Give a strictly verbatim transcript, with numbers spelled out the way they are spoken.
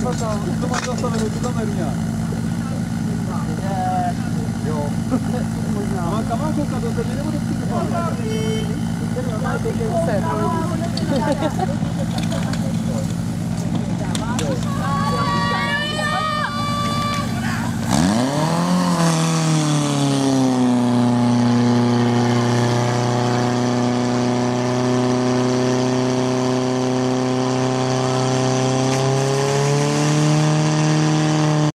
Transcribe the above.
tam, to máš zastavenou, tu kamerňa. Jo. A má kamářovka do země nebo do přijde?